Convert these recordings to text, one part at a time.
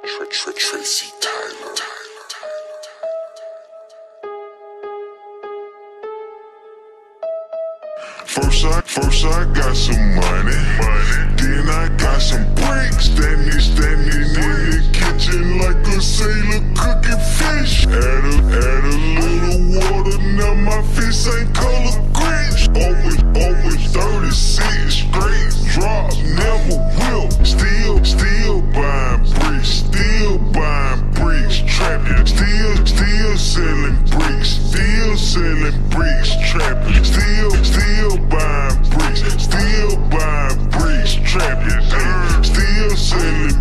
Tracy Tyler. First I got some money, then I got some bricks. Standing in the kitchen like a sailor cooking fish. Add a little water, now my fish ain't color grits. Always 36 straight drops, never will. Still buying bricks, trapping. Still selling bricks, trapping. Still buying bricks, trapping. Still selling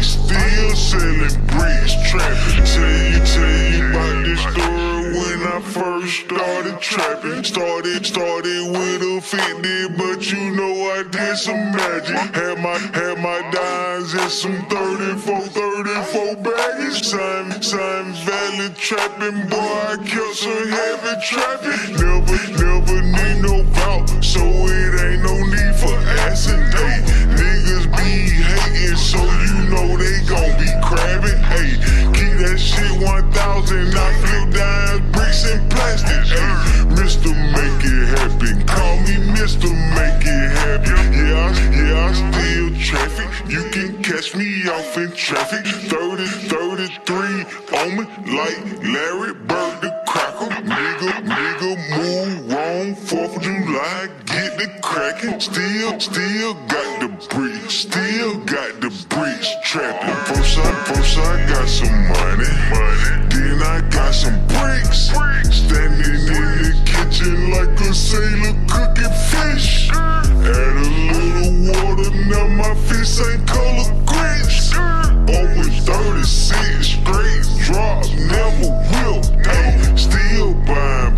bricks, trapping. Tell you about this story when I first started trapping. Started with a 50, but you know I did some magic. Had my dimes and some 34 baggage. Time Valley trapping, boy, I kept some heavy trapping. Never need no vault, so it ain't no need for acid. Hey, niggas be hating, so you know they gon' be crabbing. Hey, keep that shit 1,000, I flip dimes, bricks and plastic. Hey, Mr. Make It Happen, call me Mr. Make It Happen. Yeah, I still traffic, you can catch me off in traffic. 33 on me like Larry Bird the Cracker. Nigga move wrong, 4th of July, get the crackin'. Still got the bricks trapping. First I got some money, then I got some bricks. Standing in the kitchen like a sailor cooking fish. Add a little water, now my fish ain't color grits. Always 36 straight drops, never will. Ay, still buying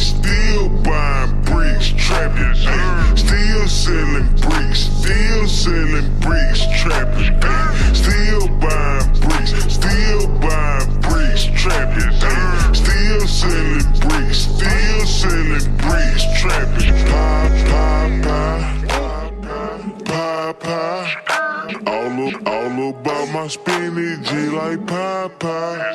bricks, trapping. Ay, still selling bricks, trapping. Ay, still buying bricks, trapping. Ay, still selling bricks, trapping. Pie. All about my spinach, like Popeye.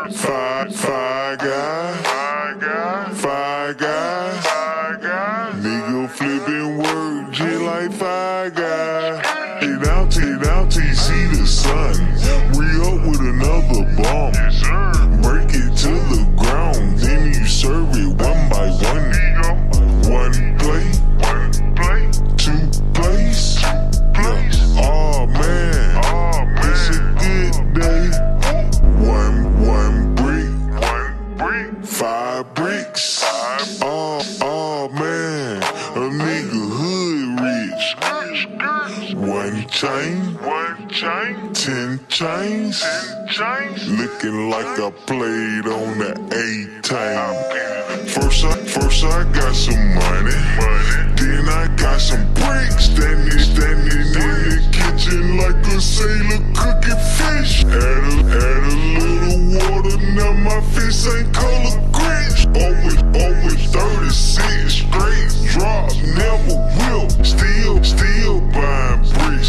Five guys. Nigga flipping work, just like Five Guys. Hey, down till you see the sun. We up with another bomb. Break it to the ground, then you serve it one by one. One plate, 2 plates. Oh man, it's a good day. One brick, 5 bricks. Oh man, a nigga hood rich. 1 chain, 10 chains. Looking like I played on the A-Time. First I got some money, then I got some bricks. Standing in the kitchen like a sailor cooking fish. Add a little water, now my fish ain't color grits. Always 36 straight drops, never will. Still buying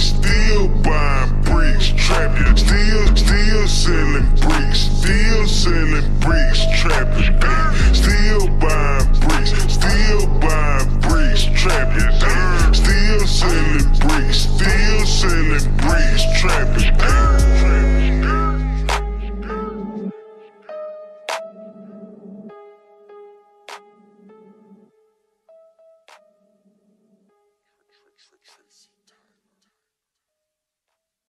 bricks, trapping. Still selling bricks, trapping. Still buying bricks, trapping. Still selling bricks, trapping.